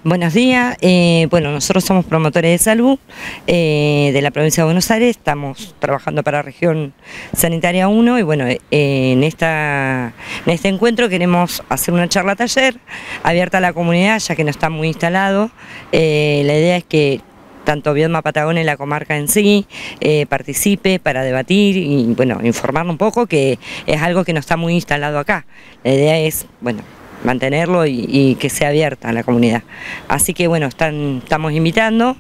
Buenos días. Bueno, nosotros somos promotores de salud de la provincia de Buenos Aires, estamos trabajando para Región Sanitaria 1 y bueno, en este encuentro queremos hacer una charla taller abierta a la comunidad, ya que no está muy instalado. La idea es que tanto Biodma Patagonia y la comarca en sí participe para debatir y bueno, informarnos un poco, que es algo que no está muy instalado acá. La idea es, bueno, mantenerlo y que sea abierta a la comunidad. Así que bueno, estamos invitando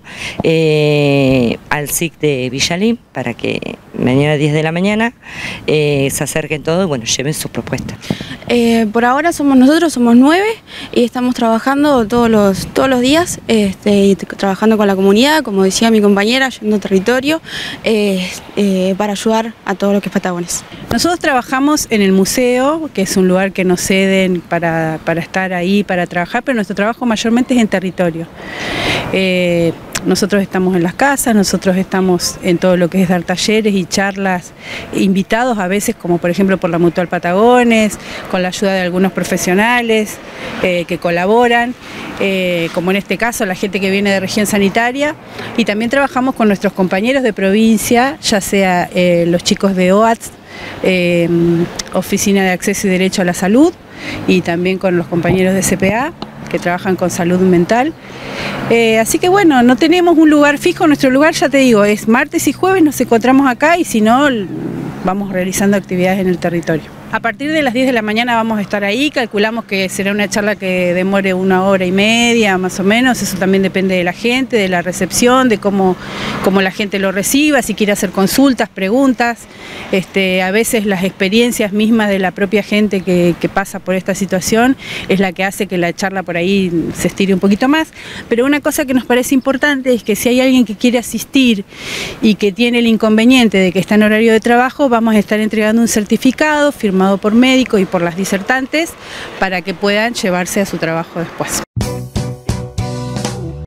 al SIC de Villalín para que mañana a 10 de la mañana se acerquen todos y bueno, lleven sus propuestas. Por ahora nosotros somos 9 y estamos trabajando todos los días, y trabajando con la comunidad, como decía mi compañera, yendo a territorio, para ayudar a todos los que es Patagones. Nosotros trabajamos en el museo, que es un lugar que nos ceden para estar ahí, para trabajar, pero nuestro trabajo mayormente es en territorio. Nosotros estamos en las casas, nosotros estamos en todo lo que es dar talleres y charlas, invitados a veces, como por ejemplo por la Mutual Patagones, con la ayuda de algunos profesionales que colaboran, como en este caso la gente que viene de Región Sanitaria, y también trabajamos con nuestros compañeros de provincia, ya sea los chicos de OATS, Oficina de Acceso y Derecho a la Salud, y también con los compañeros de CPA, que trabajan con salud mental. Así que bueno, no tenemos un lugar fijo, nuestro lugar, ya te digo, es martes y jueves, nos encontramos acá y si no, vamos realizando actividades en el territorio. A partir de las 10 de la mañana vamos a estar ahí, calculamos que será una charla que demore 1 hora y media más o menos, eso también depende de la gente, de la recepción, de cómo la gente lo reciba, si quiere hacer consultas, preguntas, a veces las experiencias mismas de la propia gente que pasa por esta situación es la que hace que la charla por ahí se estire un poquito más, pero una cosa que nos parece importante es que si hay alguien que quiere asistir y que tiene el inconveniente de que está en horario de trabajo, vamos a estar entregando un certificado firmado por médicos y por las disertantes para que puedan llevarse a su trabajo después.